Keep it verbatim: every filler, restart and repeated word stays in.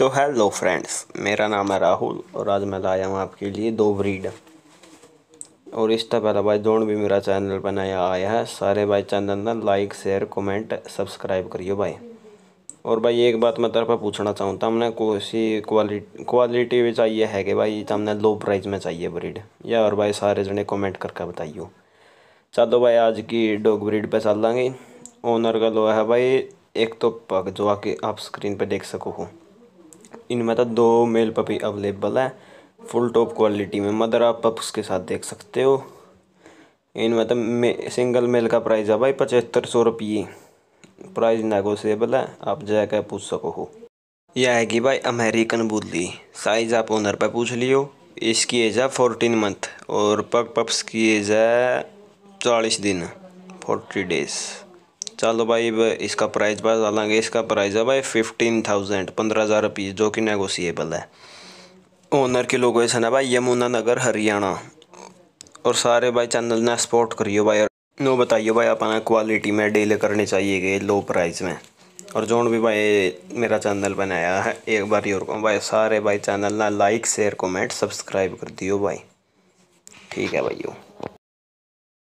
तो hello friends, मेरा नाम है राहुल और आज मैं लाया हूँ आपके लिए दो ब्रीड। और इससे पहले भाई जोन भी मेरा चैनल पर नया आया है, सारे भाई चैनल ना लाइक शेयर कमेंट सब्सक्राइब करियो भाई। और भाई एक बात मैं तेरे पे पूछना चाहूँ था, हमने कोई क्वालिटी क्वालिटी भी चाहिए है कि भाई हमने लो प्राइस में चाहिए ब्रीड, या और भाई सारे जने कमेंट करके बताइयो। चलो भाई आज की डॉग ब्रीड पे चल लेंगे। ओनर का लो है भाई एक तो पग, जो आके आप स्क्रीन पे देख सको हो। इनमें तो दो मेल पपी अवेलेबल है फुल टॉप क्वालिटी में, मदर आप पप्स के साथ देख सकते हो। इनमें तो मे, सिंगल मेल का प्राइस है भाई पचहत्तर सौ रुपये। प्राइस नेगोशिएबल है, आप जाकर पूछ सको हो। यह है कि भाई अमेरिकन बुल्ली, साइज आप ओनर पर पूछ लियो। इसकी एज है फोर्टीन मंथ और पग पप्स की एज है चालीस दिन, फोर्टी डेज। चलो भाई इसका प्राइस बता देंगे। इसका प्राइस है भाई फिफ्टीन थाउजेंड, पंद्रह हज़ार रुपये, जो कि नेगोशिएबल है। ओनर की लोकेशन है भाई यमुनानगर हरियाणा। और सारे भाई चैनल ने सपोर्ट करियो भाई। नो बताइए भाई अपना क्वालिटी में डील करनी चाहिए कि लो प्राइस में। और जोन भी भाई मेरा चैनल बनाया है, एक बार और को भाई सारे भाई चैनल ना लाइक शेयर कमेंट सब्सक्राइब कर दियो भाई। ठीक है भाइयों।